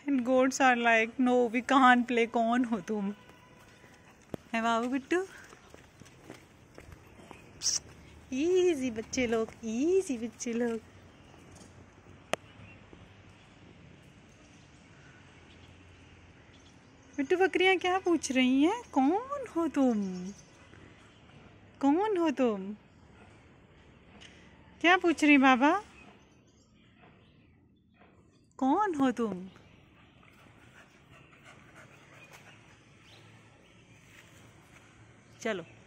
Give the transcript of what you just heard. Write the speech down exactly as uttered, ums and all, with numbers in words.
And goats are like, no, we can't play. कौन हो तुम? है बाबू बिट्टू? Easy बच्चे लोग, easy बच्चे लोग. बिट्टू बकरियां क्या पूछ रही हैं? कौन हो तुम? कौन हो तुम? क्या पूछ रही बाबा? कौन हो तुम? चलो.